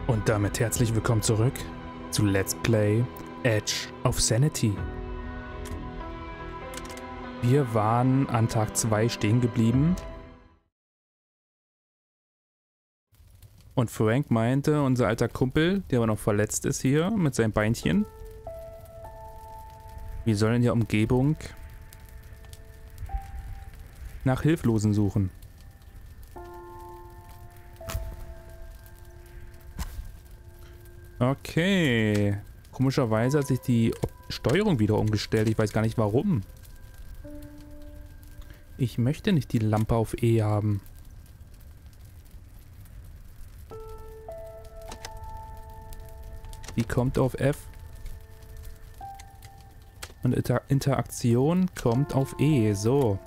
Und damit herzlich willkommen zurück zu Let's Play Edge of Sanity. Wir waren an Tag 2 stehen geblieben. Und Frank meinte, unser alter Kumpel, der aber noch verletzt ist hier mit seinem Beinchen, wir sollen in der Umgebung nach Hilflosen suchen. Okay. Komischerweise hat sich die Steuerung wieder umgestellt. Ich weiß gar nicht warum. Ich möchte nicht die Lampe auf E haben. Die kommt auf F. Und Interaktion kommt auf E. So.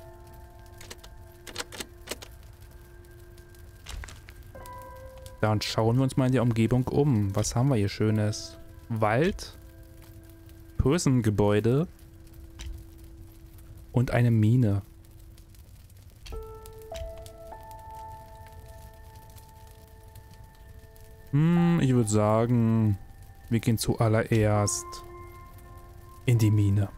Dann schauen wir uns mal in der Umgebung um. Was haben wir hier Schönes? Wald, Prison-Gebäude und eine Mine. Ich würde sagen, wir gehen zuallererst in die Mine.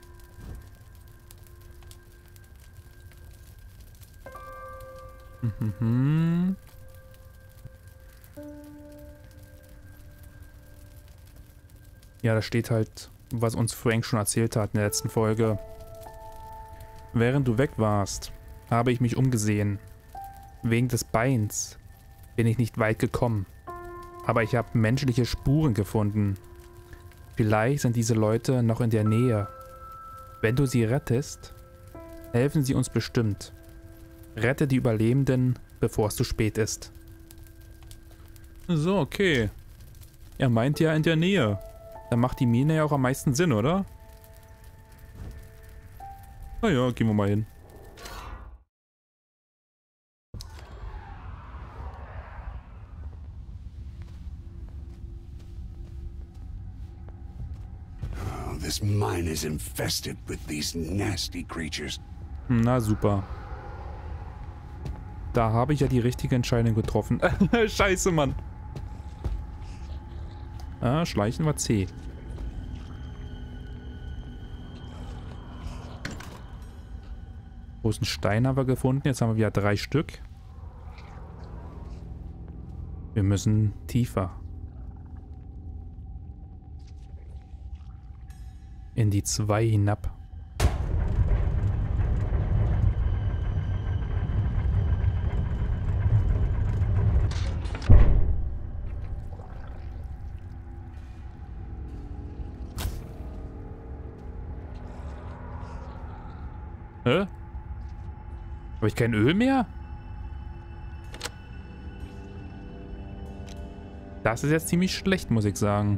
Ja, da steht halt, was uns Frank schon erzählt hat in der letzten Folge. Während du weg warst, habe ich mich umgesehen. Wegen des Beins bin ich nicht weit gekommen. Aber ich habe menschliche Spuren gefunden. Vielleicht sind diese Leute noch in der Nähe. Wenn du sie rettest, helfen sie uns bestimmt. Rette die Überlebenden, bevor es zu spät ist. So, okay. Er meint ja in der Nähe. Dann macht die Mine ja auch am meisten Sinn, oder? Naja, gehen wir mal hin. Oh, this mine is infested with these nasty creatures. Na super. Da habe ich ja die richtige Entscheidung getroffen. Scheiße, Mann. Ah, Schleichen war C. Großen Stein haben wir gefunden. Jetzt haben wir wieder 3 Stück. Wir müssen tiefer. In die 2 hinab. Hä? Habe ich kein Öl mehr? Das ist jetzt ziemlich schlecht, muss ich sagen.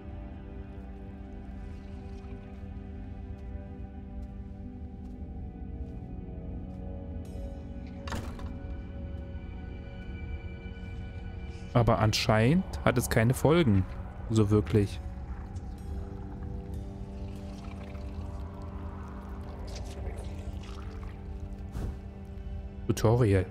Aber anscheinend hat es keine Folgen. So wirklich. Tutorial.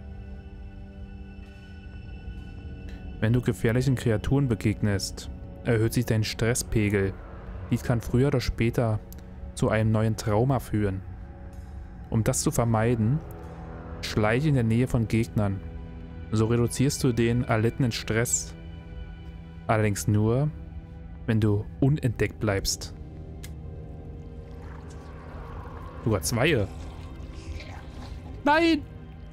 Wenn du gefährlichen Kreaturen begegnest, erhöht sich dein Stresspegel. Dies kann früher oder später zu einem neuen Trauma führen. Um das zu vermeiden, schleiche in der Nähe von Gegnern. So reduzierst du den erlittenen Stress. Allerdings nur, wenn du unentdeckt bleibst. Sogar 2. Nein!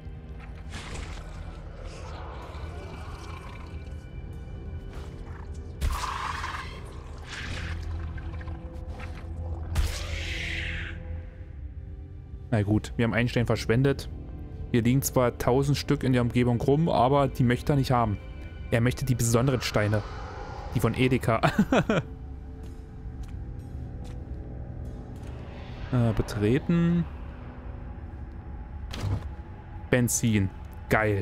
Na gut, wir haben einen Stein verschwendet. Hier liegen zwar 1000 Stück in der Umgebung rum, aber die möchte er nicht haben. Er möchte die besonderen Steine. Die von Edeka. Betreten. Benzin. Geil.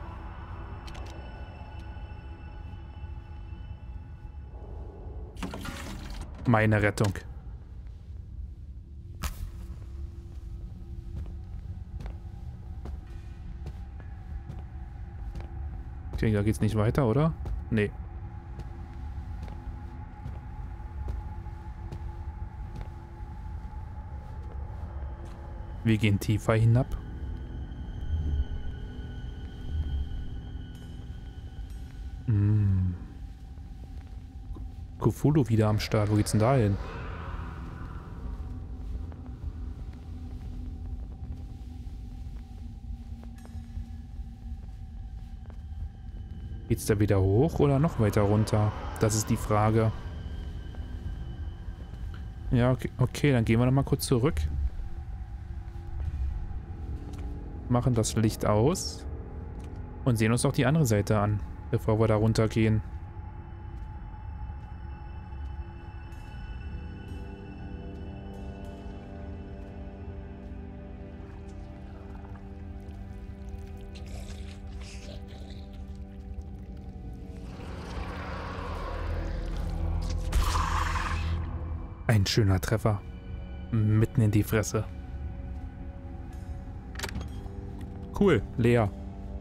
Meine Rettung. Okay, da geht's nicht weiter, oder? Nee. Wir gehen tiefer hinab. Cthulhu wieder am Start. Wo geht's denn da hin? Geht's da wieder hoch oder noch weiter runter? Das ist die Frage. Ja, okay, dann gehen wir nochmal kurz zurück. Machen das Licht aus. Und sehen uns doch die andere Seite an, bevor wir da runtergehen. Ein schöner Treffer. Mitten in die Fresse. Cool, leer.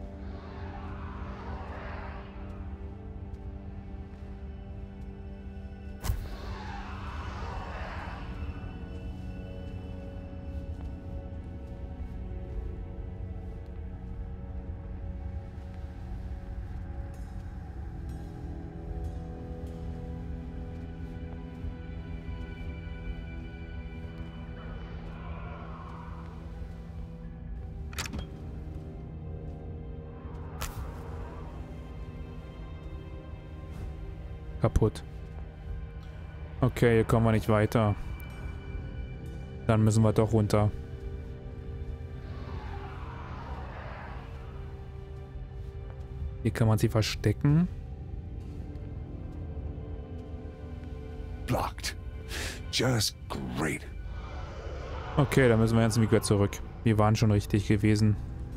Kaputt. Okay, hier kommen wir nicht weiter. Dann müssen wir doch runter. Hier kann man sie verstecken. Blocked. Just great. Okay, dann müssen wir jetzt wieder zurück. Wir waren schon richtig gewesen.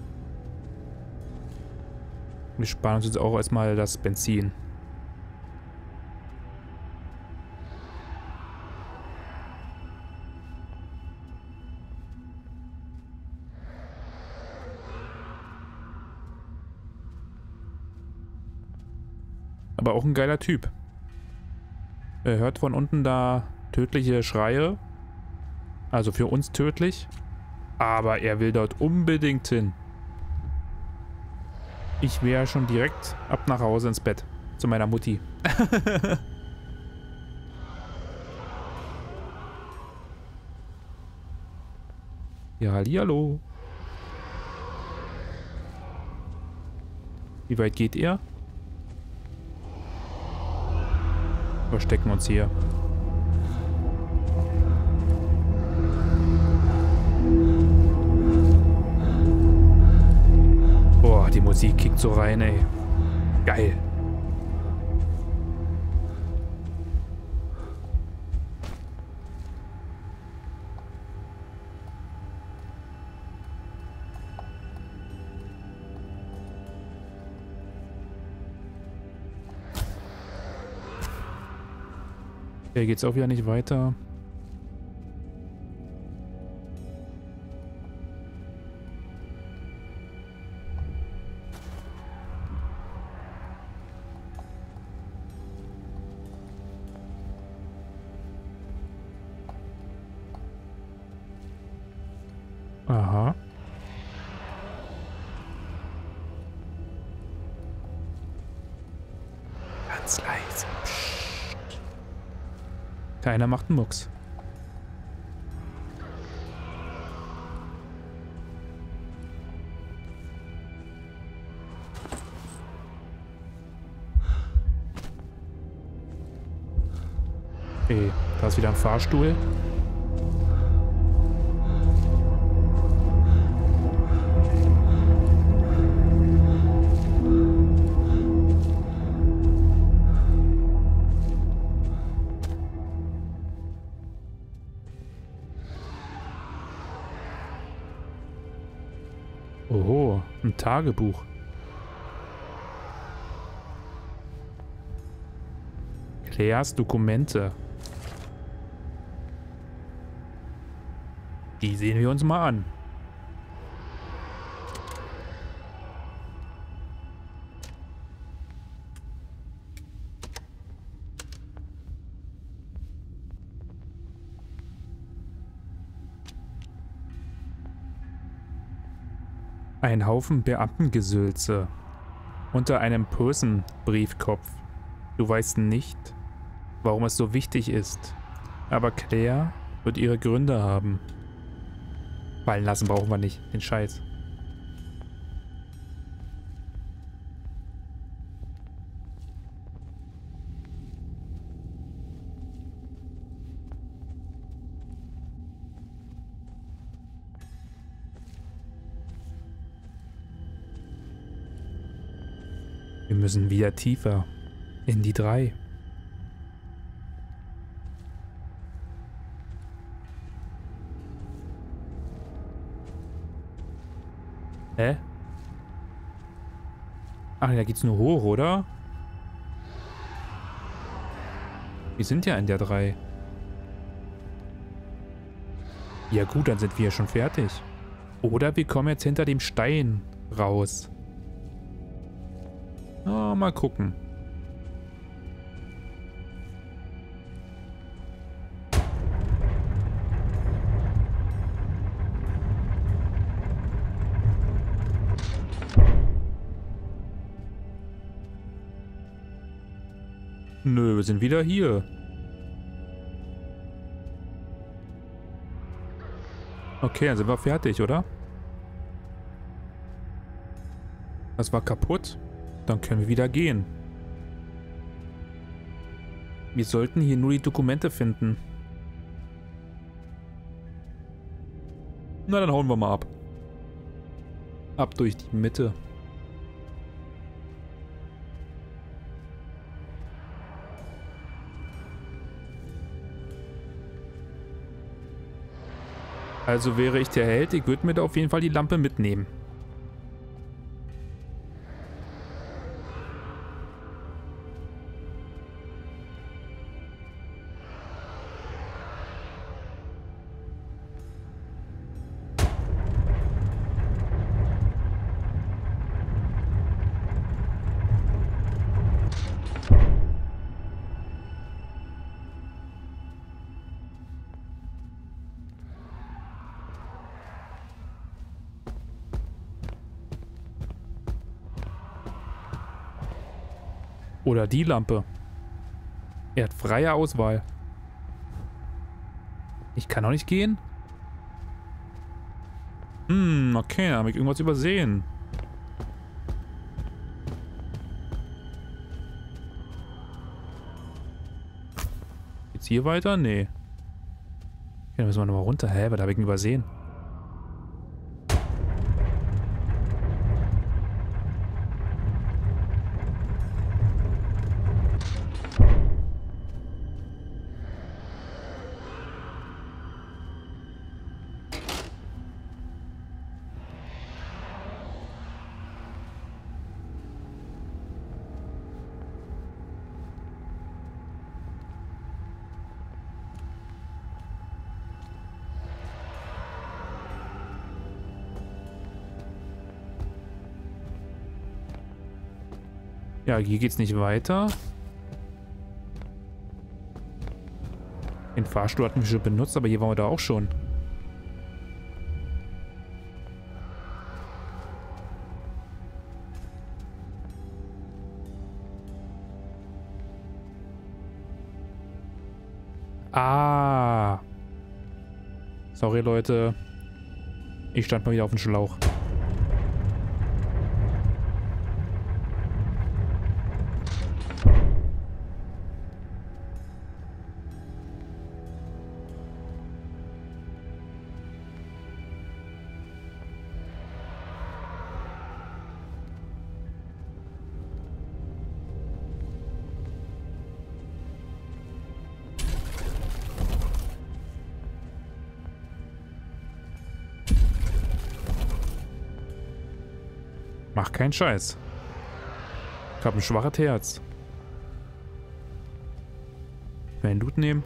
Wir sparen uns jetzt auch erstmal das Benzin. Aber auch ein geiler Typ. Er hört von unten da tödliche Schreie. Also für uns tödlich. Aber er will dort unbedingt hin. Ich wäre schon direkt ab nach Hause ins Bett. Zu meiner Mutti. Ja, hallihallo. Wie weit geht ihr? Verstecken uns hier. Boah, die Musik kickt so rein, ey. Geil. Hier geht's auch wieder nicht weiter. Aha. Ganz leise. Keiner macht einen Mucks. Okay, da ist wieder ein Fahrstuhl. Oho, ein Tagebuch. Claires Dokumente. Die sehen wir uns mal an. Ein Haufen Beamtengesülze. Unter einem Person-Briefkopf. Du weißt nicht, warum es so wichtig ist. Aber Claire wird ihre Gründe haben. Fallen lassen brauchen wir nicht, den Scheiß. Wir müssen wieder tiefer in die 3. Hä? Ach, da geht's nur hoch, oder? Wir sind ja in der 3. Ja gut, dann sind wir ja schon fertig. Oder wir kommen jetzt hinter dem Stein raus. Oh, mal gucken. Nö, wir sind wieder hier. Okay, dann sind wir fertig, oder? Das war kaputt. Dann können wir wieder gehen. Wir sollten hier nur die Dokumente finden. Na, dann hauen wir mal ab. Ab durch die Mitte. Also wäre ich der Held, ich würde mir da auf jeden Fall die Lampe mitnehmen. Oder die Lampe. Er hat freie Auswahl. Ich kann auch nicht gehen? Okay, da habe ich irgendwas übersehen. Geht's hier weiter? Nee. Okay, dann müssen wir nochmal runter. Hä, was habe ich denn übersehen? Ja, hier geht's nicht weiter. Den Fahrstuhl hatten wir schon benutzt, aber hier waren wir da auch schon. Ah. Sorry, Leute. Ich stand mal wieder auf dem Schlauch. Mach keinen Scheiß. Ich hab ein schwaches Herz. Will ein Loot nehmen?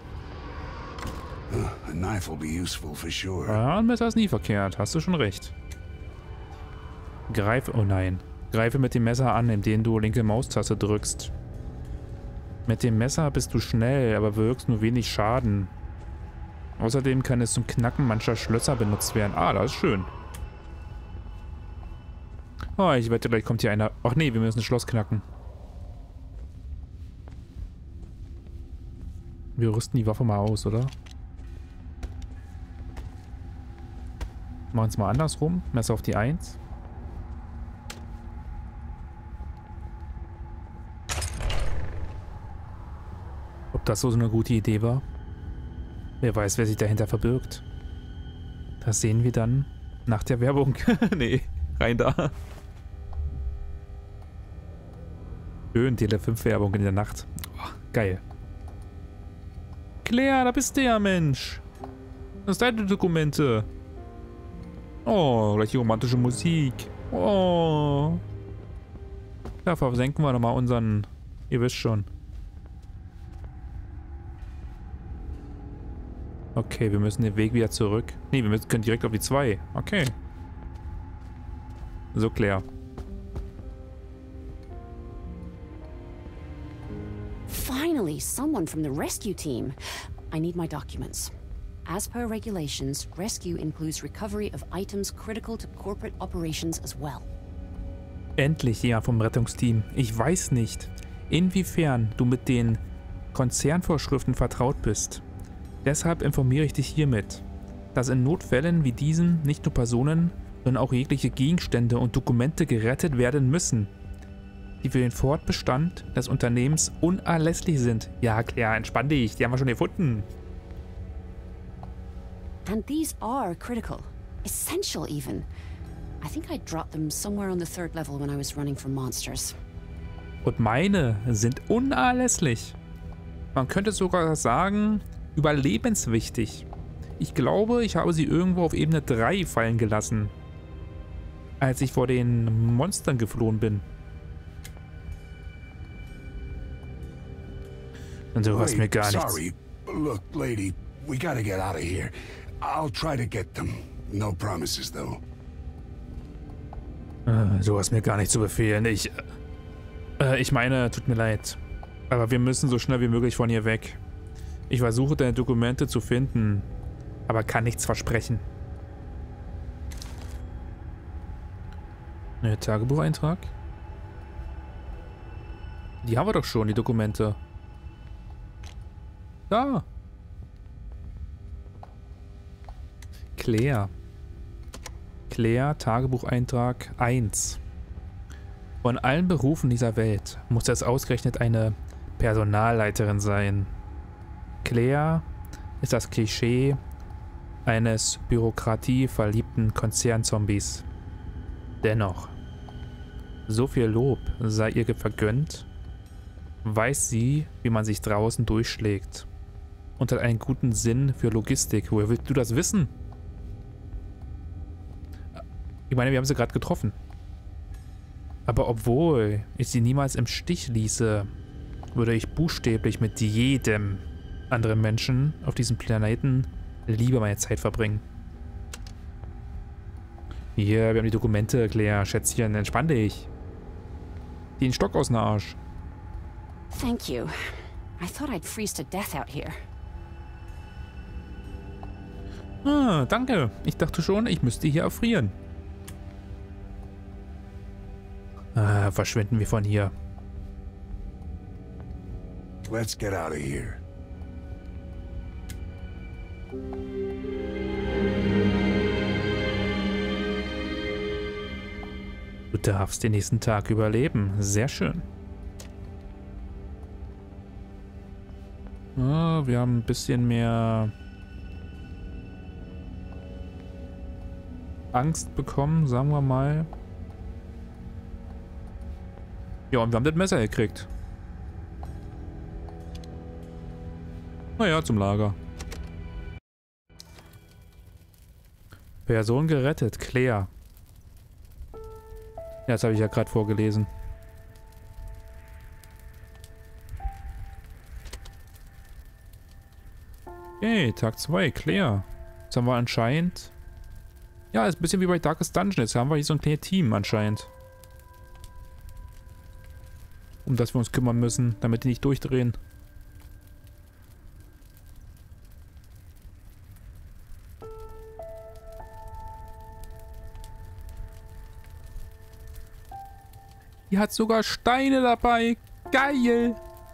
A knife will be useful for sure. Ja, ein Messer ist nie verkehrt. Hast du schon recht. Greife... Oh nein. Greife mit dem Messer an, indem du linke Maustaste drückst. Mit dem Messer bist du schnell, aber wirkst nur wenig Schaden. Außerdem kann es zum Knacken mancher Schlösser benutzt werden. Ah, das ist schön. Oh, ich wette, gleich kommt hier einer. Ach nee, wir müssen das Schloss knacken. Wir rüsten die Waffe mal aus, oder? Machen es mal andersrum. Messer auf die 1. Ob das so eine gute Idee war? Wer weiß, wer sich dahinter verbirgt. Das sehen wir dann nach der Werbung. Nee, rein da. Schön, Tele 5 Werbung in der Nacht. Oh, geil. Claire, da bist du ja, Mensch. Das sind deine Dokumente. Oh, gleich die romantische Musik. Oh. Da versenken wir nochmal unseren... Ihr wisst schon. Okay, wir müssen den Weg wieder zurück. Nee, können direkt auf die 2. Okay. So, Claire. Finally, someone from the rescue team. I need my documents. As per regulations, rescue includes recovery of items critical to corporate operations as well. Endlich jemand vom Rettungsteam. Ich weiß nicht, inwiefern du mit den Konzernvorschriften vertraut bist. Deshalb informiere ich dich hiermit, dass in Notfällen wie diesen nicht nur Personen, sondern auch jegliche Gegenstände und Dokumente gerettet werden müssen, die für den Fortbestand des Unternehmens unerlässlich sind. Ja, klar, entspann dich, die haben wir schon gefunden. And these are critical. Essential even. I think I dropped them somewhere on the 3rd level when I was running from monsters. Und meine sind unerlässlich. Man könnte sogar sagen, überlebenswichtig. Ich glaube, ich habe sie irgendwo auf Ebene 3 fallen gelassen, als ich vor den Monstern geflohen bin. Und du hast mir gar nichts. Sorry. Look, lady, we gotta get out of here. I'll try to get them. No promises, though. Du hast mir gar nicht zu befehlen. Ich meine, tut mir leid. Aber wir müssen so schnell wie möglich von hier weg. Ich versuche, deine Dokumente zu finden, aber kann nichts versprechen. Tagebucheintrag? Die haben wir doch schon, die Dokumente. Da. Claire. Claire, Tagebucheintrag 1. Von allen Berufen dieser Welt muss es ausgerechnet eine Personalleiterin sein. Claire ist das Klischee eines bürokratieverliebten Konzernzombies. Dennoch, so viel Lob sei ihr vergönnt, weiß sie, wie man sich draußen durchschlägt und hat einen guten Sinn für Logistik. Woher willst du das wissen? Ich meine, wir haben sie gerade getroffen. Aber obwohl ich sie niemals im Stich ließe, würde ich buchstäblich mit jedem anderen Menschen auf diesem Planeten lieber meine Zeit verbringen. Hier, wir haben die Dokumente, Claire, Schätzchen, entspann dich. Den Stock aus dem Arsch. Thank you. I thought I'd freeze to death out here. Ah, danke. Ich dachte schon, ich müsste hier erfrieren. Ah, verschwinden wir von hier. Let's get out of here. Du darfst den nächsten Tag überleben. Sehr schön. Ah, wir haben ein bisschen mehr Angst bekommen, sagen wir mal. Ja, und wir haben das Messer gekriegt. Naja, zum Lager. Person gerettet, Claire. Ja, das habe ich ja gerade vorgelesen. Okay, Tag 2, Claire. Jetzt haben wir anscheinend... Ja, ist ein bisschen wie bei Darkest Dungeon. Jetzt haben wir hier so ein kleines Team anscheinend. Um das wir uns kümmern müssen, damit die nicht durchdrehen. Die hat sogar Steine dabei. Geil.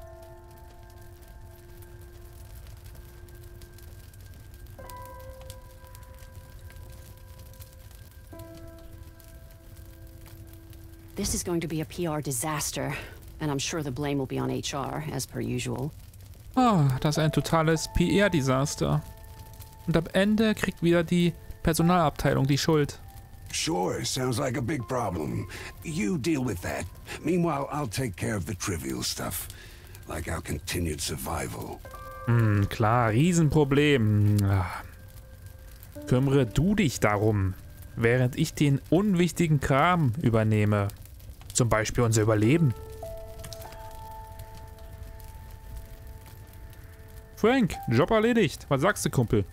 This is going to be a PR disaster, and I'm sure the blame will be on HR, as per usual. Ah, das ist ein totales PR-Desaster. Und am Ende kriegt wieder die Personalabteilung die Schuld. Sure, sounds like a big problem. You deal with that. Meanwhile, I'll take care of the trivial stuff, like our continued survival. Klar, Riesenproblem. Kümmere du dich darum, während ich den unwichtigen Kram übernehme. Zum Beispiel unser Überleben. Frank, Job erledigt. Was sagst du, Kumpel?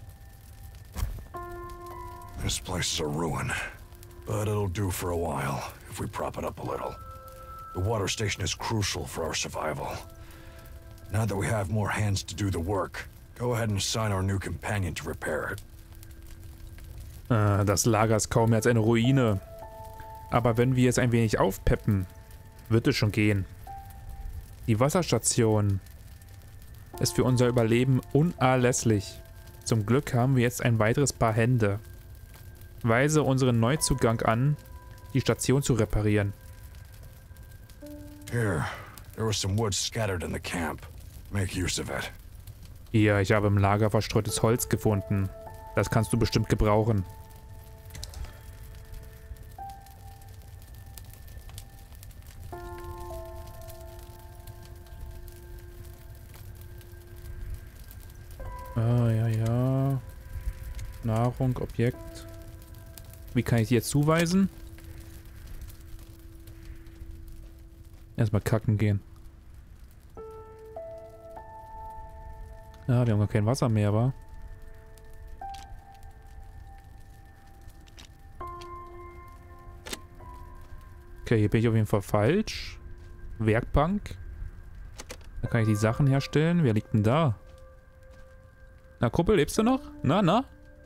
This place is a ruin, but it'll do for a while if we prop it up a little. The water station is crucial for our survival. Now that we have more hands to do the work, go ahead and assign our new companion to repair it. Das Lager ist kaum mehr als eine Ruine. Aber wenn wir es ein wenig aufpeppen, wird es schon gehen. Die Wasserstation ist für unser Überleben unerlässlich. Zum Glück haben wir jetzt ein weiteres Paar Hände. Weise unseren Neuzugang an, die Station zu reparieren. Here, there was some wood scattered in the camp. Make use of it. Hier, ich habe im Lager verstreutes Holz gefunden. Das kannst du bestimmt gebrauchen. Ja. Nahrung, Objekt. Wie kann ich die jetzt zuweisen? Erstmal kacken gehen. Ja, wir haben gar kein Wasser mehr, wa? Okay, hier bin ich auf jeden Fall falsch. Werkbank. Da kann ich die Sachen herstellen. Wer liegt denn da? Na, Kumpel, lebst du noch? Na?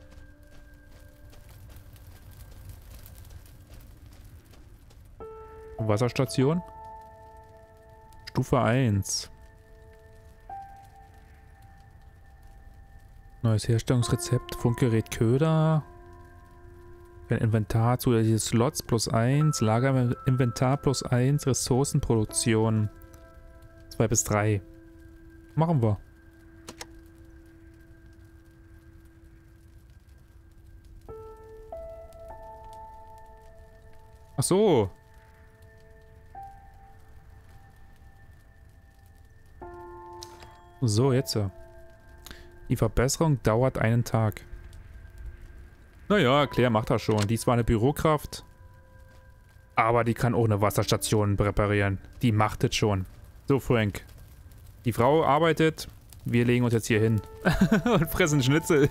Wasserstation. Stufe 1. Neues Herstellungsrezept. Funkgerät Köder. Ein Inventar, zusätzliche Slots +1. Lagerinventar +1. Ressourcenproduktion 2 bis 3. Machen wir. Ach so. So, jetzt. Die Verbesserung dauert einen Tag. Naja, Claire macht das schon. Die ist zwar eine Bürokraft, aber die kann auch eine Wasserstation reparieren. Die macht es schon. So, Frank. Die Frau arbeitet. Wir legen uns jetzt hier hin. Und fressen Schnitzel.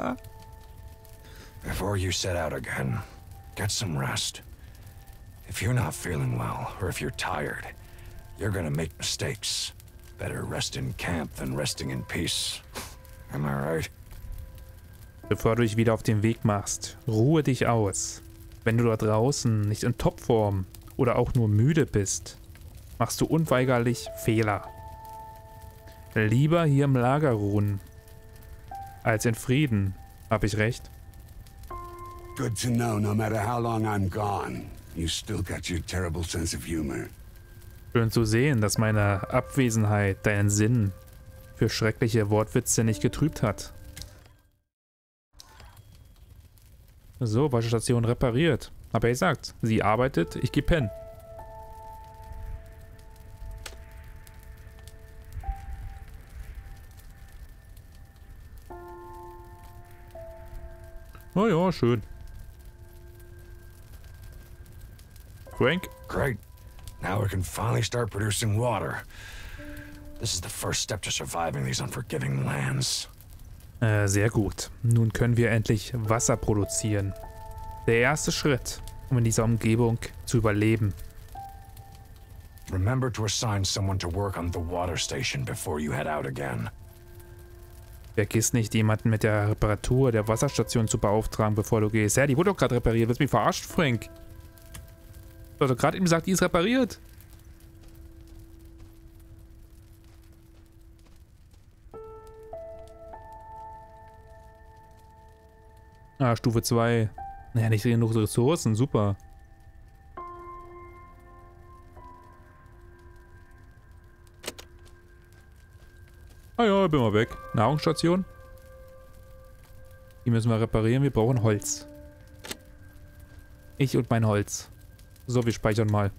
Before you set out again, get some rest. If you're not feeling well, or if you're tired, you're gonna make mistakes. Better rest in camp than resting in peace. Am I right? Bevor du dich wieder auf den Weg machst, ruhe dich aus. Wenn du da draußen nicht in Topform oder auch nur müde bist, machst du unweigerlich Fehler. Lieber hier im Lager ruhen, als in Frieden. Hab ich recht? Good to know, no matter how long I'm gone, you still got your terrible sense of humor. Schön zu sehen, dass meine Abwesenheit deinen Sinn für schreckliche Wortwitze nicht getrübt hat. So, Wasserstation repariert. Hab ja gesagt, sie arbeitet, ich geh pennen. Oh ja, schön. Frank? Great. Now we can finally start producing water. This is the first step to surviving these unforgiving lands. Sehr gut. Nun können wir endlich Wasser produzieren. Der erste Schritt, um in dieser Umgebung zu überleben. Remember to assign someone to work on the water station before you head out again. Vergiss nicht, jemanden mit der Reparatur der Wasserstation zu beauftragen, bevor du gehst. Ja, die wurde doch gerade repariert. Willst du mich verarscht, Frank? Du hast doch gerade eben gesagt, die ist repariert. Ah, Stufe 2. Naja, nicht genug Ressourcen, super. Ah ja, bin mal weg. Nahrungsstation. Die müssen wir reparieren, wir brauchen Holz. Ich und mein Holz. So, wir speichern mal.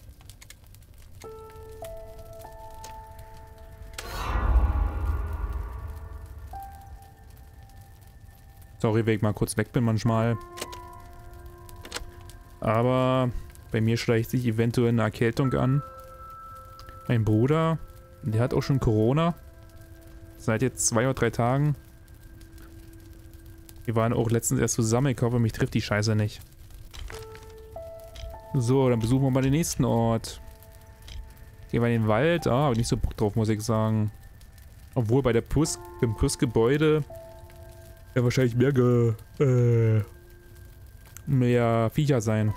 Sorry, wenn ich mal kurz weg bin manchmal. Aber bei mir schleicht sich eventuell eine Erkältung an. Mein Bruder, der hat auch schon Corona. Seit jetzt 2 oder 3 Tagen. Wir waren auch letztens erst zusammen. Ich hoffe, mich trifft die Scheiße nicht. So, dann besuchen wir mal den nächsten Ort. Gehen wir in den Wald. Ah, habe ich nicht so Bock drauf, muss ich sagen. Obwohl bei der im Plus-Gebäude ja wahrscheinlich mehr Viecher sein.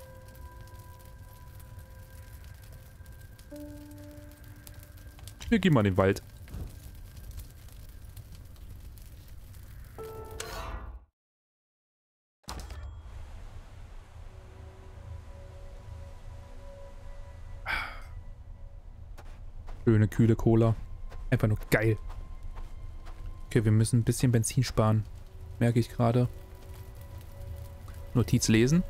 Wir gehen mal in den Wald. Schöne, kühle Cola. Einfach nur geil. Okay, wir müssen ein bisschen Benzin sparen. Merke ich gerade. Notiz lesen.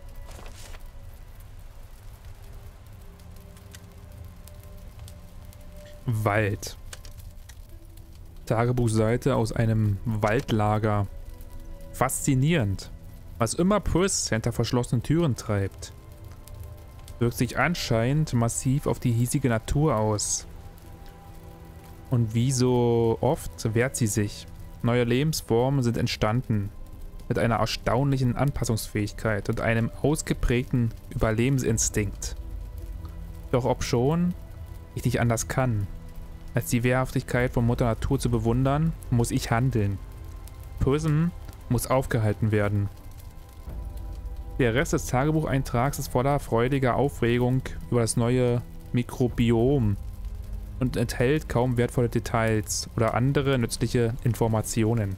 Wald. Tagebuchseite aus einem Waldlager. Faszinierend. Was immer Pris hinter verschlossenen Türen treibt, wirkt sich anscheinend massiv auf die hiesige Natur aus. Und wie so oft wehrt sie sich. Neue Lebensformen sind entstanden. Mit einer erstaunlichen Anpassungsfähigkeit und einem ausgeprägten Überlebensinstinkt. Doch obschon ich nicht anders kann, als die Wehrhaftigkeit von Mutter Natur zu bewundern, muss ich handeln. Prism muss aufgehalten werden. Der Rest des Tagebucheintrags ist voller freudiger Aufregung über das neue Mikrobiom und enthält kaum wertvolle Details oder andere nützliche Informationen.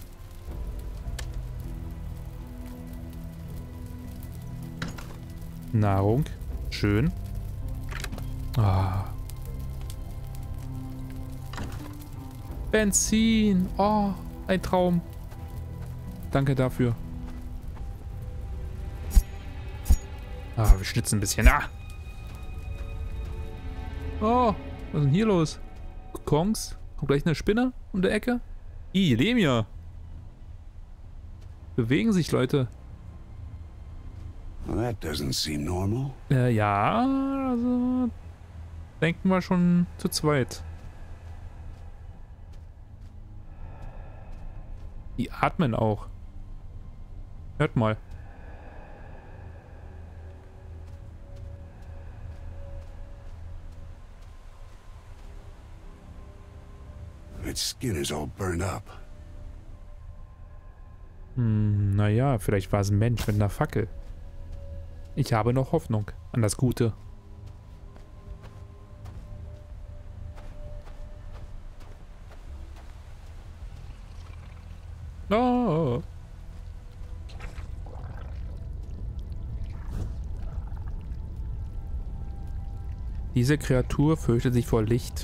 Nahrung. Schön. Ah. Benzin. Oh, ein Traum. Danke dafür. Ah, wir schnitzen ein bisschen. Ah. Oh, was ist denn hier los? Kongs? Kommt gleich eine Spinne um der Ecke? Die leben ja. Bewegen sich, Leute. Well, that doesn't seem normal. Ja, also denken wir schon zu zweit. Die atmen auch. Hört mal. Its skin is all burned up. Naja, vielleicht war es ein Mensch mit einer Fackel. Ich habe noch Hoffnung an das Gute. Oh. Diese Kreatur fürchtet sich vor Licht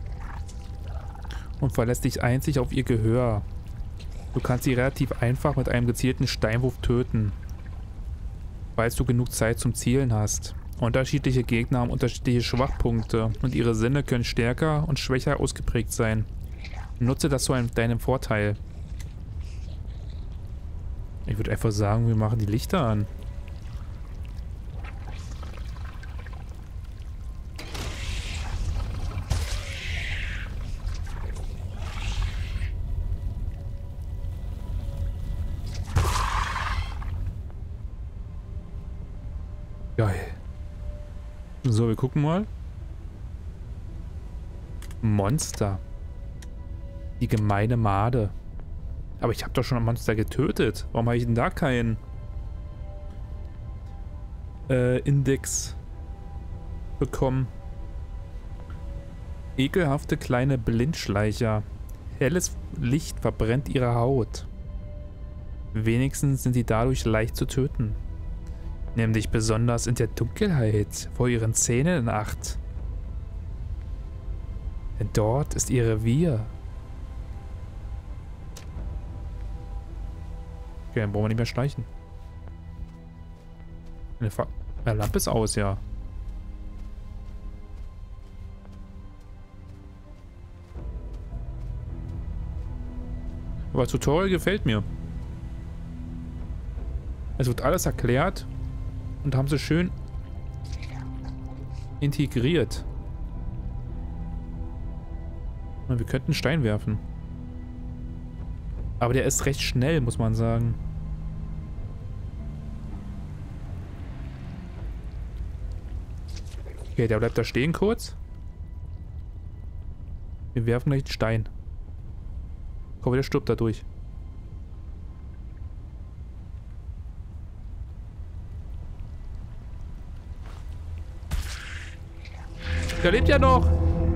und verlässt sich einzig auf ihr Gehör. Du kannst sie relativ einfach mit einem gezielten Steinwurf töten, falls du genug Zeit zum Zielen hast. Unterschiedliche Gegner haben unterschiedliche Schwachpunkte und ihre Sinne können stärker und schwächer ausgeprägt sein. Nutze das zu deinem Vorteil. Ich würde einfach sagen, wir machen die Lichter an. Geil. So, wir gucken mal. Monster. Die gemeine Made. Aber ich habe doch schon ein Monster getötet. Warum habe ich denn da keinen Index bekommen. Ekelhafte kleine Blindschleicher. Helles Licht verbrennt ihre Haut. Wenigstens sind sie dadurch leicht zu töten. Nimm dich besonders in der Dunkelheit vor ihren Zähnen in Acht. Denn dort ist ihr Revier. Okay, dann brauchen wir nicht mehr schleichen. Eine Lampe ist aus, ja. Aber das Tutorial gefällt mir. Es wird alles erklärt und haben sie schön integriert. Und wir könnten einen Stein werfen. Aber der ist recht schnell, muss man sagen. Okay, der bleibt da stehen kurz. Wir werfen gleich den Stein. Ich hoffe, der stirbt dadurch. Der lebt ja noch!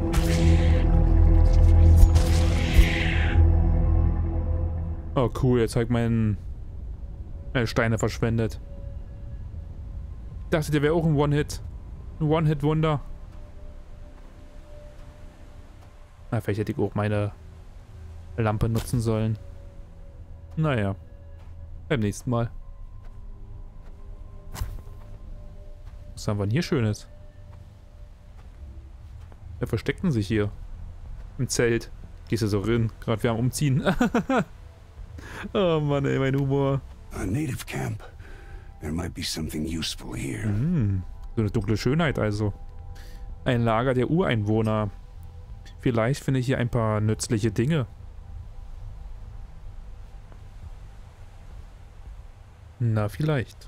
Oh cool, jetzt habe ich meinen Steine verschwendet. Ich dachte, der wäre auch ein One-Hit. Ein One-Hit-Wunder. Na, vielleicht hätte ich auch meine Lampe nutzen sollen. Naja. Beim nächsten Mal. Was haben wir denn hier Schönes? Wer versteckt denn sich hier? Im Zelt. Gehst du so rein? Gerade wir am Umziehen. Oh Mann, ey, mein Humor. A native camp. There might be something useful here. So eine dunkle Schönheit also. Ein Lager der Ureinwohner. Vielleicht finde ich hier ein paar nützliche Dinge. Na, vielleicht.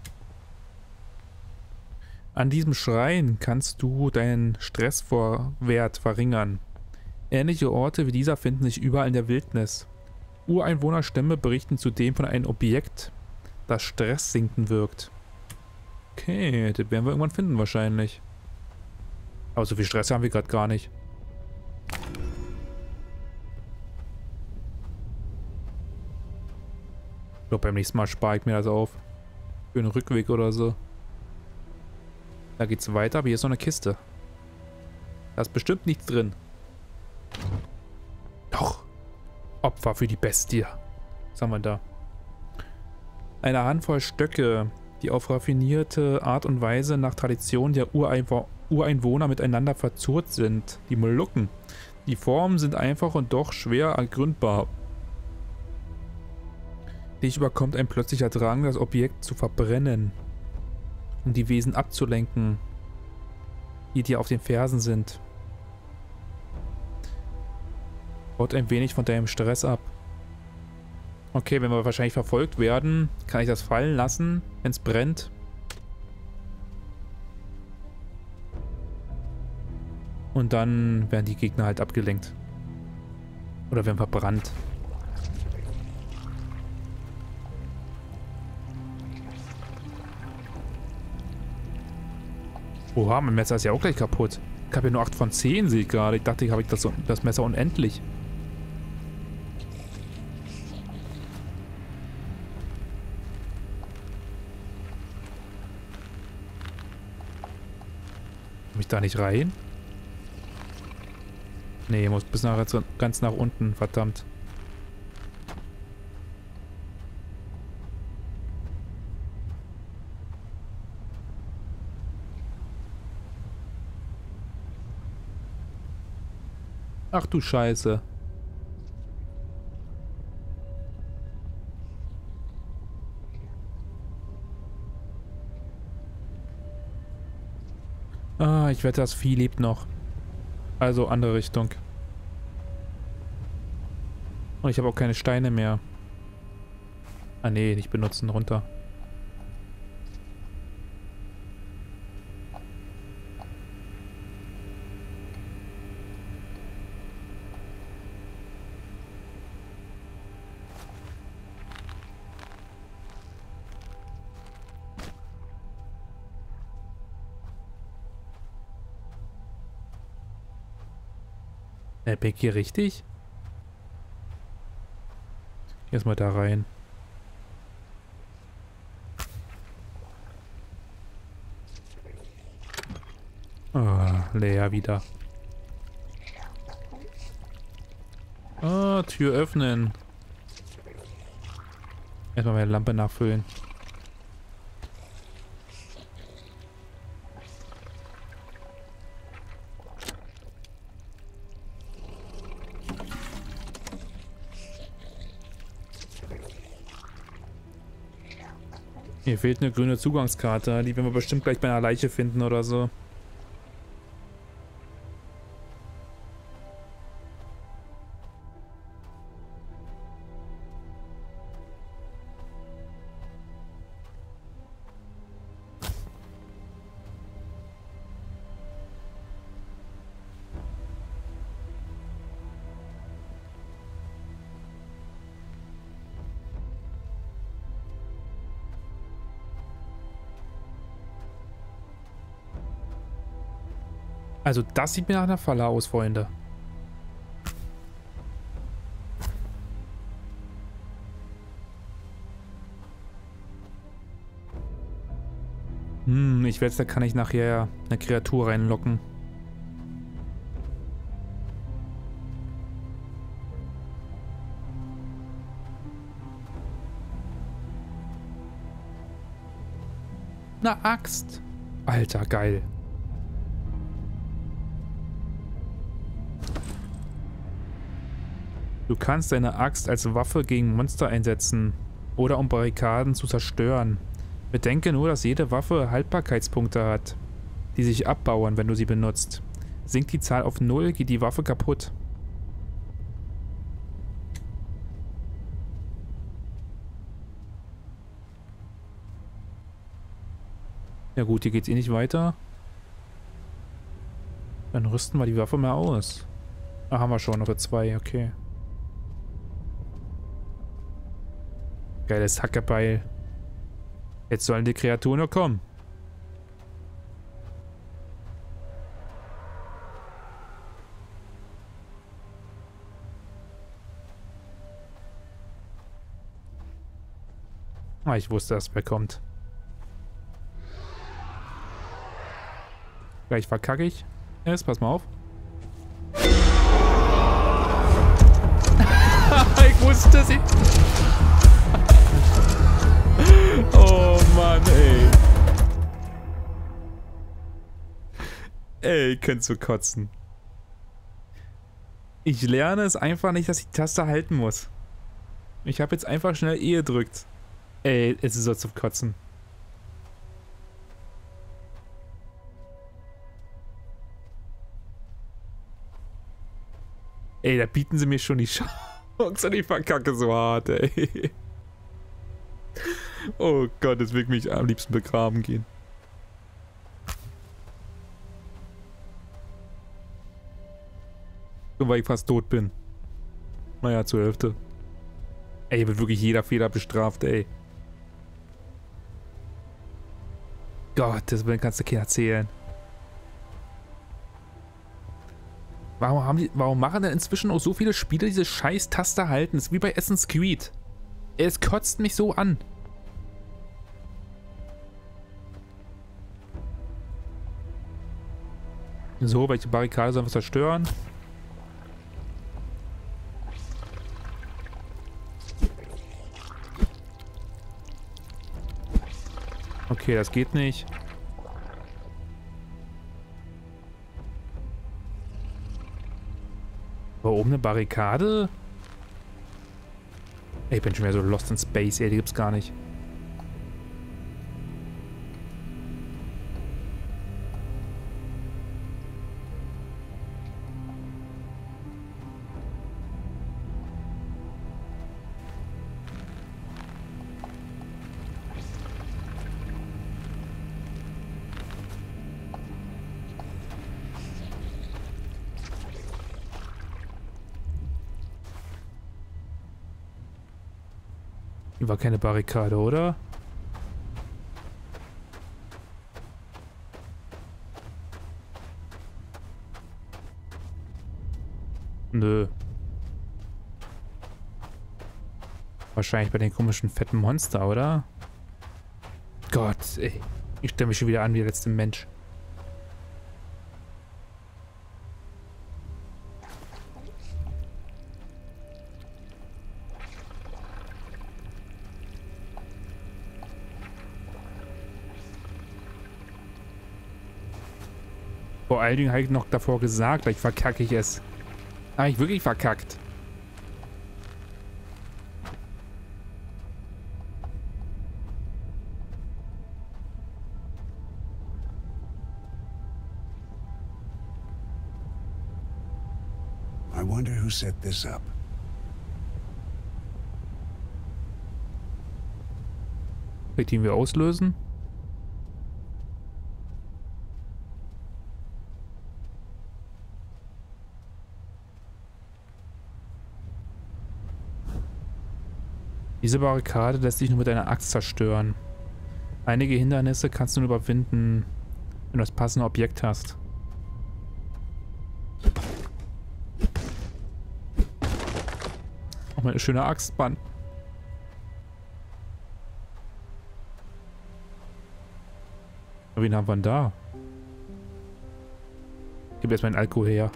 An diesem Schrein kannst du deinen Stresswert verringern. Ähnliche Orte wie dieser finden sich überall in der Wildnis. Ureinwohnerstämme berichten zudem von einem Objekt, das stresssinkend wirkt. Okay, das werden wir irgendwann finden wahrscheinlich. Aber so viel Stress haben wir gerade gar nicht. Ich glaube, beim nächsten Mal spare ich mir das auf. Für einen Rückweg oder so. Da geht's weiter, aber hier ist noch eine Kiste. Da ist bestimmt nichts drin. Doch. Opfer für die Bestie. Was haben wir da? Eine Handvoll Stöcke, die auf raffinierte Art und Weise nach Tradition der Ureinwohner miteinander verzurrt sind. Die Molukken. Die Formen sind einfach und doch schwer ergründbar. Dich überkommt ein plötzlicher Drang, das Objekt zu verbrennen, um die Wesen abzulenken, die dir auf den Fersen sind. Baut ein wenig von deinem Stress ab. Okay, wenn wir wahrscheinlich verfolgt werden, kann ich das fallen lassen, wenn es brennt. Und dann werden die Gegner halt abgelenkt. Oder werden verbrannt. Oha, mein Messer ist ja auch gleich kaputt. Ich habe ja nur 8 von 10, sehe ich gerade. Ich dachte, ich habe das Messer unendlich. Komm ich da nicht rein? Nee, ich muss bis ganz nach unten, verdammt. Ach du Scheiße. Ah, ich wette, das Vieh lebt noch. Also andere Richtung. Und ich habe auch keine Steine mehr. Ah nee, nicht benutzen, runter. Bin ich hier richtig? Erstmal da rein. Ah, leer wieder. Ah, Tür öffnen. Erstmal meine Lampe nachfüllen. Hier fehlt eine grüne Zugangskarte. Die werden wir bestimmt gleich bei einer Leiche finden oder so. Also das sieht mir nach einer Falle aus, Freunde. Ich wette, da kann ich nachher eine Kreatur reinlocken. Eine Axt. Alter, geil. Du kannst deine Axt als Waffe gegen Monster einsetzen oder um Barrikaden zu zerstören. Bedenke nur, dass jede Waffe Haltbarkeitspunkte hat, die sich abbauen, wenn du sie benutzt. Sinkt die Zahl auf 0, geht die Waffe kaputt. Ja gut, hier geht's eh nicht weiter. Dann rüsten wir die Waffe mal aus. Ah, haben wir schon, noch für 2, okay. Geiles Hackebeil. Jetzt sollen die Kreaturen nur kommen. Ah, ich wusste, dass wer kommt. Gleich verkacke ich. Jetzt, pass mal auf. Ich wusste sie. Oh Mann, ey. Ey, könnt du kotzen. Ich lerne es einfach nicht, dass ich die Taste halten muss. Ich habe jetzt einfach schnell E gedrückt. Ey, es ist so zum Kotzen. Ey, da bieten sie mir schon die Chance und ich verkacke so hart, ey. Oh Gott, jetzt will ich mich am liebsten begraben gehen. Und weil ich fast tot bin. Naja, zur Hälfte. Ey, wird wirklich jeder Fehler bestraft, ey. Gott, das kannst du keiner erzählen. Warum machen denn inzwischen auch so viele Spiele diese scheiß Taste halten? Das ist wie bei Assassin's Creed. Es kotzt mich so an. So, welche Barrikade sollen wir zerstören? Okay, das geht nicht. War oben eine Barrikade? Ey, ich bin schon wieder so lost in space, ey, die gibt's gar nicht. Hier war keine Barrikade, oder? Nö. Wahrscheinlich bei den komischen fetten Monster, oder? Gott, ey. Ich stelle mich schon wieder an wie der letzte Mensch. Vor allen Dingen habe ich noch davor gesagt, gleich verkacke ich es. Habe ich wirklich verkackt. I wonder who set this up. Vielleicht ihn wir auslösen? Diese Barrikade lässt sich nur mit einer Axt zerstören. Einige Hindernisse kannst du nur überwinden, wenn du das passende Objekt hast. Auch mal eine schöne Axt, Mann. Wen haben wir denn da? Gib erst meinen Alkohol her.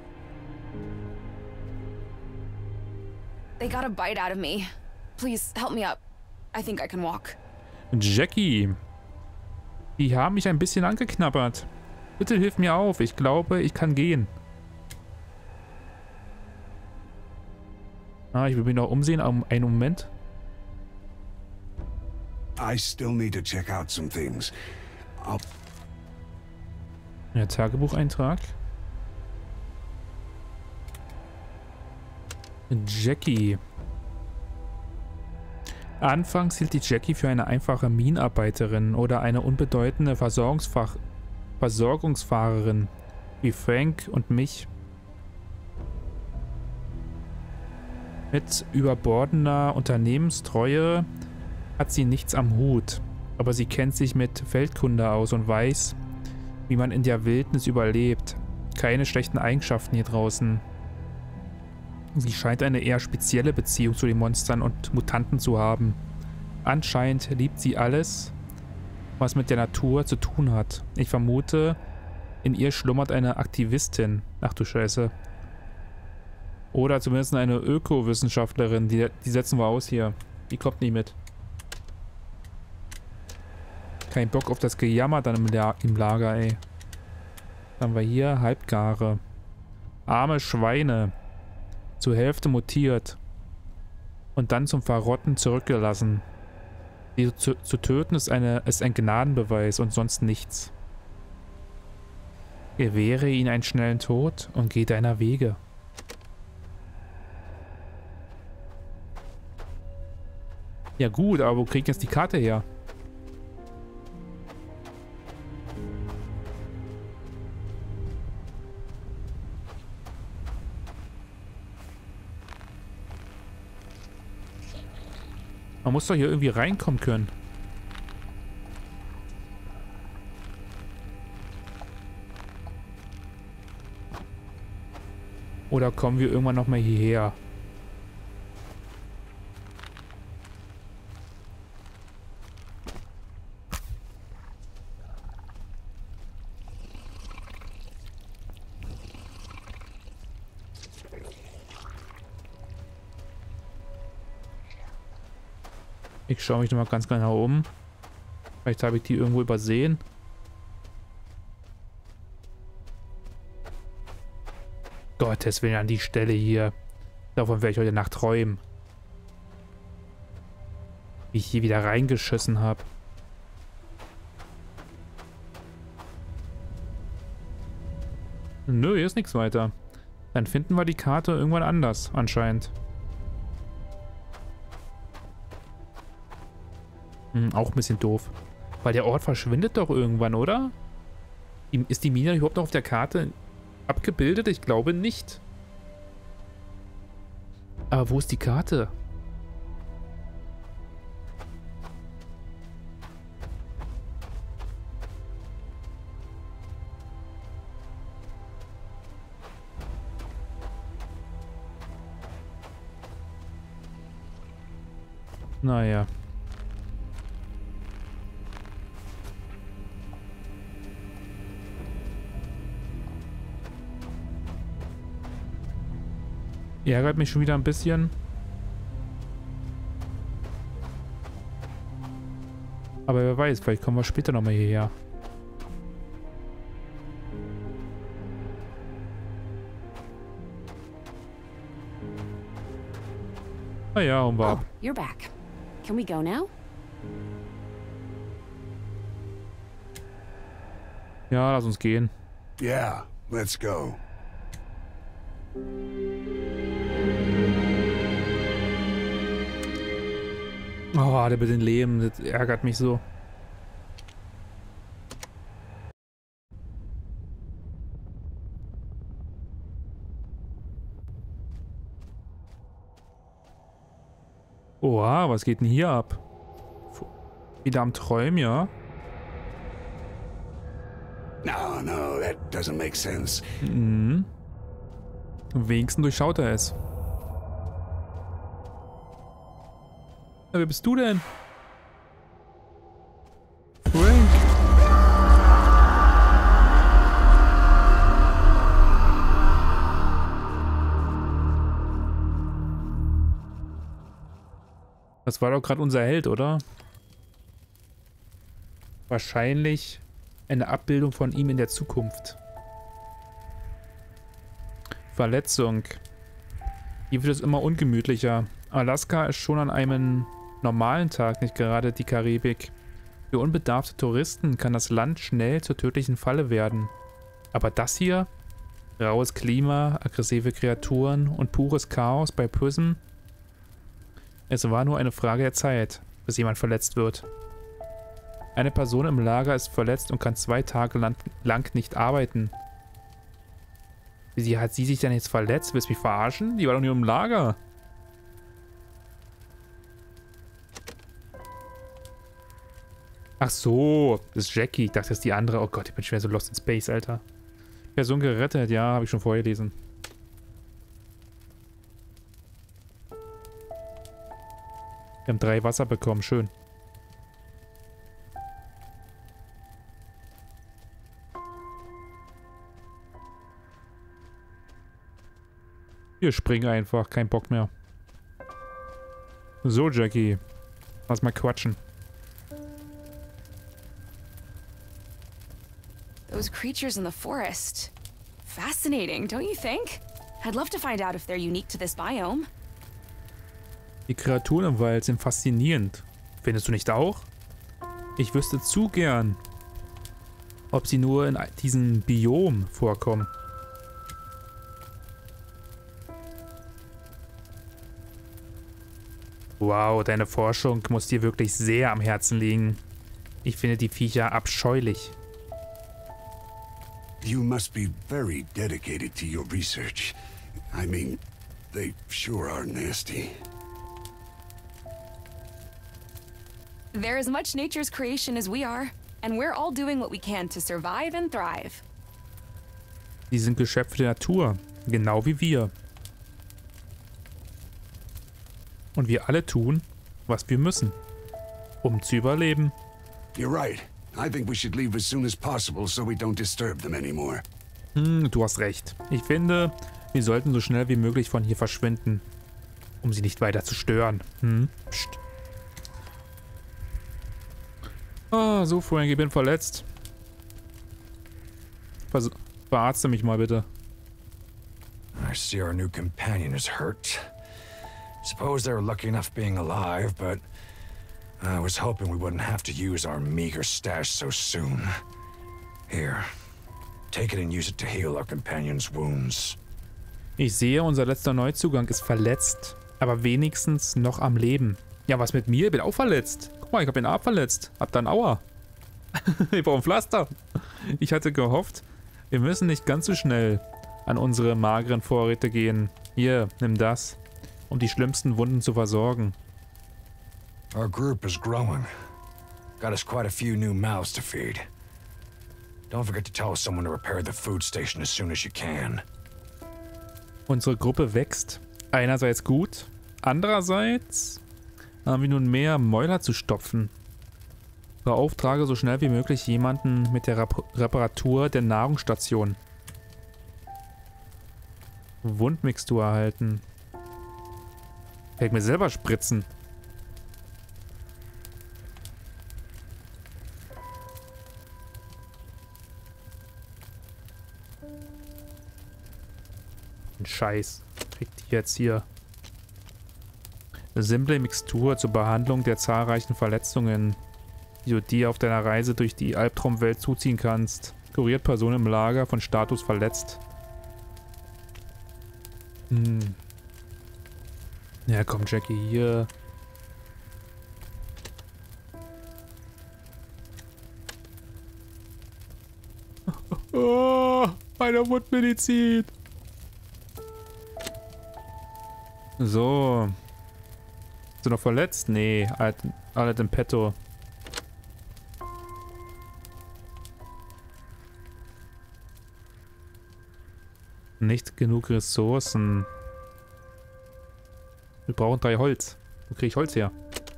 They got a bite out of me. Please help me up. I think I can walk. Jackie. Die haben mich ein bisschen angeknabbert. Bitte hilf mir auf. Ich glaube, ich kann gehen. Ah, ich will mich noch umsehen. Einen Moment. I still need to check out some things. Ja, Tagebucheintrag. Jackie. Anfangs hielt die Jackie für eine einfache Minenarbeiterin oder eine unbedeutende Versorgungsfahrerin, wie Frank und mich. Mit überbordender Unternehmenstreue hat sie nichts am Hut, aber sie kennt sich mit Feldkunde aus und weiß, wie man in der Wildnis überlebt. Keine schlechten Eigenschaften hier draußen. Sie scheint eine eher spezielle Beziehung zu den Monstern und Mutanten zu haben. Anscheinend liebt sie alles, was mit der Natur zu tun hat. Ich vermute, in ihr schlummert eine Aktivistin. Ach du Scheiße. Oder zumindest eine Ökowissenschaftlerin. Die setzen wir aus hier. Die kommt nicht mit. Kein Bock auf das Gejammer dann im Lager, ey. Dann haben wir hier Halbgare. Arme Schweine. Zur Hälfte mutiert und dann zum Verrotten zurückgelassen. Die zu töten ist ein Gnadenbeweis und sonst nichts. Gewähre ihnen einen schnellen Tod und geh deiner Wege. Ja gut, aber wo kriegt jetzt die Karte her? Man muss doch hier irgendwie reinkommen können. Oder kommen wir irgendwann nochmal hierher? Ich schaue mich nochmal ganz genau um. Vielleicht habe ich die irgendwo übersehen. Gottes Willen, an die Stelle hier. Davon werde ich heute Nacht träumen. Wie ich hier wieder reingeschissen habe. Nö, hier ist nichts weiter. Dann finden wir die Karte irgendwann anders, anscheinend. Auch ein bisschen doof. Weil der Ort verschwindet doch irgendwann, oder? Ist die Mine überhaupt noch auf der Karte abgebildet? Ich glaube nicht. Aber wo ist die Karte? Naja. Ärgert mich schon wieder ein bisschen. Aber wer weiß, vielleicht kommen wir später nochmal hierher. Ah ja, und war. Oh, you're back. Can we go now? Ja, lass uns gehen. Yeah, let's go. Oh, der mit den Leben, das ärgert mich so. Oha, was geht denn hier ab? Wieder am Träumen, ja? No, that doesn't make sense. Mhm. Wenigstens durchschaut er es. Ja, wer bist du denn? Frank. Das war doch gerade unser Held, oder? Wahrscheinlich eine Abbildung von ihm in der Zukunft. Verletzung. Hier wird es immer ungemütlicher. Alaska ist schon an einem normalen Tag nicht gerade die Karibik. Für unbedarfte Touristen kann das Land schnell zur tödlichen Falle werden. Aber das hier? Raues Klima, aggressive Kreaturen und pures Chaos bei Prism? Es war nur eine Frage der Zeit, bis jemand verletzt wird. Eine Person im Lager ist verletzt und kann 2 Tage lang nicht arbeiten. Wie hat sie sich denn jetzt verletzt? Willst du mich verarschen? Die war doch nur im Lager. Ach so, das ist Jackie. Ich dachte, das ist die andere. Oh Gott, ich bin schwer so lost in space, Alter. Person gerettet, ja, habe ich schon vorher gelesen. Wir haben 3 Wasser bekommen, schön. Wir springen einfach, kein Bock mehr. So, Jackie. Lass mal quatschen. Those creatures in the forest. Fascinating, don't you think? I'd love to find out if they're unique to this biome. Die Kreaturen im Wald sind faszinierend. Findest du nicht auch? Ich wüsste zu gern, ob sie nur in diesem Biom vorkommen. Wow, deine Forschung muss dir wirklich sehr am Herzen liegen. Ich finde die Viecher abscheulich. You must be very dedicated to your research. I mean, they sure are nasty. They're as much nature's creation as we are, and we're all doing what we can to survive and thrive. Sie sind Geschöpfe der Natur, genau wie wir. Und wir alle tun, was wir müssen, um zu überleben. You're right. I think we should leave as soon as possible so we don't disturb them anymore. Du hast recht. Ich finde, wir sollten so schnell wie möglich von hier verschwinden, um sie nicht weiter zu stören. Psst. Ah, so Frank, ich bin verletzt. Verarzte mich mal bitte. I see our new companion is hurt. Suppose they were lucky enough being alive, but I was hoping we wouldn't have to use our meager stash so soon. Here, take it and use it to heal our companion's wounds. Ich sehe, unser letzter Neuzugang ist verletzt, aber wenigstens noch am Leben. Ja, was mit mir? Ich bin auch verletzt. Guck mal, ich habe den Arm verletzt. Hab dann Aua. Ich brauche ein Pflaster. Ich hatte gehofft, wir müssen nicht ganz so schnell an unsere mageren Vorräte gehen. Hier, nimm das, um die schlimmsten Wunden zu versorgen. Our group is growing. Got us quite a few new mouths to feed. Don't forget to tell someone to repair the food station as soon as you can. Unsere Gruppe wächst. Einerseits gut, andererseits Haben wir nun mehr Mäuler zu stopfen. Beauftrage so schnell wie möglich jemanden mit der Reparatur der Nahrungsstation. Wundmixtur erhalten. Kann ich mir selber spritzen. Ein Scheiß. Kriegt die jetzt hier. Eine simple Mixtur zur Behandlung der zahlreichen Verletzungen, die du dir auf deiner Reise durch die Albtraumwelt zuziehen kannst. Kuriert Person im Lager von Status verletzt. Ja, komm, Jackie, hier. Oh, meine Wundmedizin. So. Bist du noch verletzt? Nee, alles im Petto. Nicht genug Ressourcen. Wir brauchen 3 Holz. Wo kriege ich Holz her?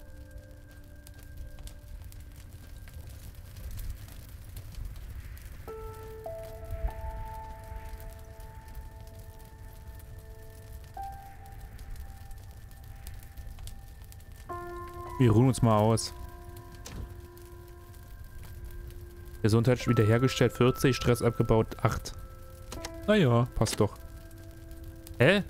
Wir ruhen uns mal aus. Gesundheit wiederhergestellt 40, Stress abgebaut 8. Naja, passt doch. Hä?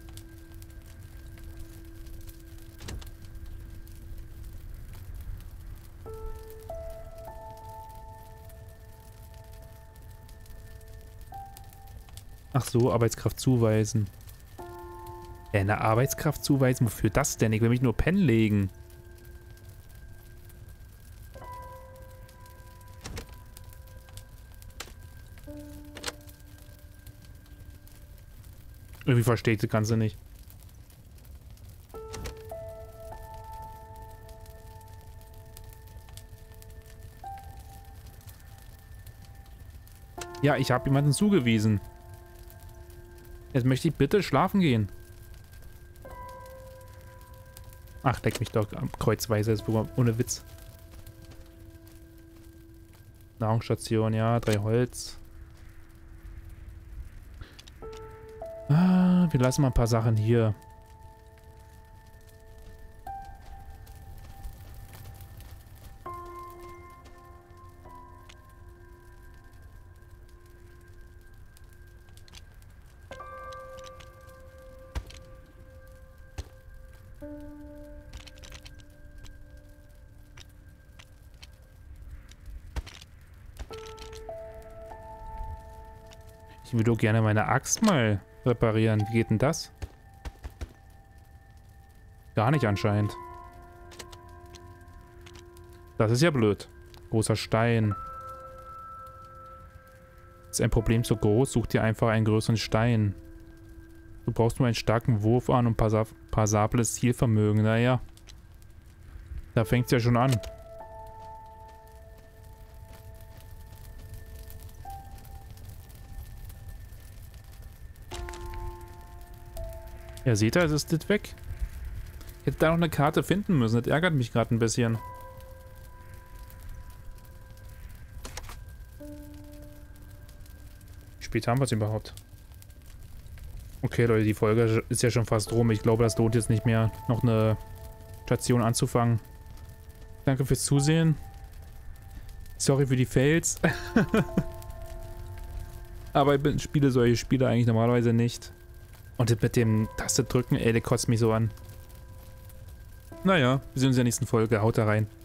Ach so, Arbeitskraft zuweisen. Eine Arbeitskraft zuweisen? Wofür das denn? Ich will mich nur pennen legen. Irgendwie verstehe ich das Ganze nicht. Ja, ich habe jemanden zugewiesen. Jetzt möchte ich bitte schlafen gehen. Ach, leck mich doch kreuzweise, ist ohne Witz. Nahrungsstation, ja, 3 Holz. Ah, wir lassen mal ein paar Sachen hier. Ich würde doch gerne meine Axt mal reparieren. Wie geht denn das? Gar nicht anscheinend. Das ist ja blöd. Großer Stein. Ist ein Problem so groß, such dir einfach einen größeren Stein. Du brauchst nur einen starken Wurf an und passables Zielvermögen. Naja. Da fängt es ja schon an. Ja, seht ihr, es ist das weg. Ich hätte da noch eine Karte finden müssen. Das ärgert mich gerade ein bisschen. Wie spät haben wir es überhaupt? Okay, Leute, die Folge ist ja schon fast rum. Ich glaube, das lohnt jetzt nicht mehr, noch eine Station anzufangen. Danke fürs Zusehen. Sorry für die Fails. Aber ich spiele solche Spiele eigentlich normalerweise nicht. Und das mit dem Taste drücken, ey, der kotzt mich so an. Naja, wir sehen uns in der nächsten Folge. Haut da rein.